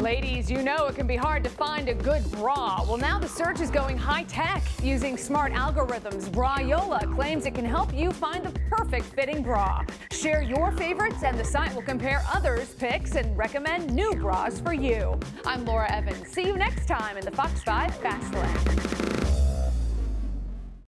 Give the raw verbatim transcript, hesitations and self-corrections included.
Ladies, you know it can be hard to find a good bra. Well, now the search is going high-tech. Using smart algorithms, Brayola claims it can help you find the perfect fitting bra. Share your favorites and the site will compare others' picks and recommend new bras for you. I'm Laura Evans. See you next time in the Fox five Fast Lane.